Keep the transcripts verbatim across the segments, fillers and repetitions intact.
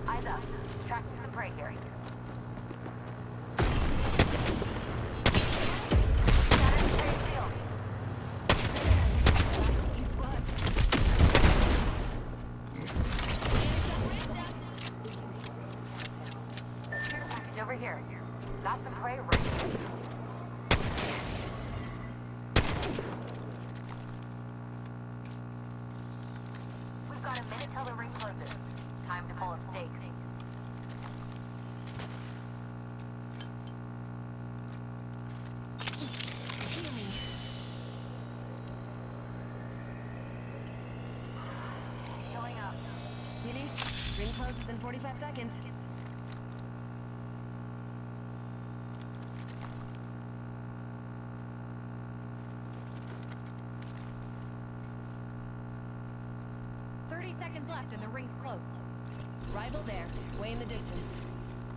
Eyes up. Tracking some prey here. Shattering prey shield. Two squads. Care package over here. Got some prey right. We've got a minute till the ring closes. Time to pull up stakes. Showing up. Minis, ring closes in forty-five seconds. thirty seconds left and the ring's close. Rival there, way in the distance.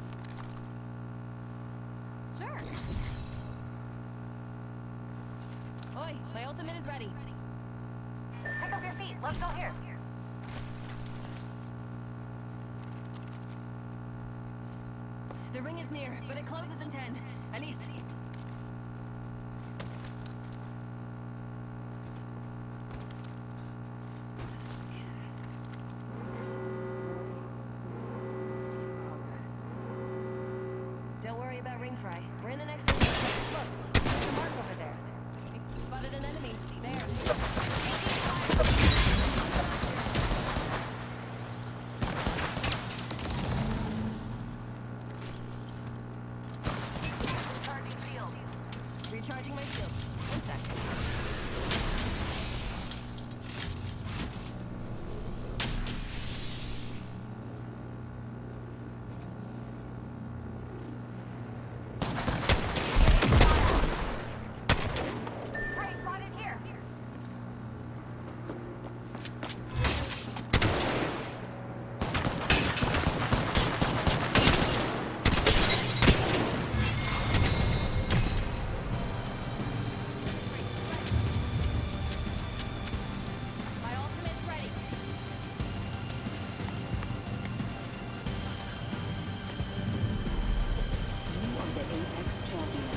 Sure. Oi, my ultimate is ready. Pick up your feet. Let's go here. The ring is near, but it closes in ten. Elise. Don't worry about ring fry. We're in the next ring. Look, there's a mark over there. Spotted an enemy. There. Recharging shields. Recharging my shields. One sec. Prey spotted here. My ultimate's ready. You are the Apex champion.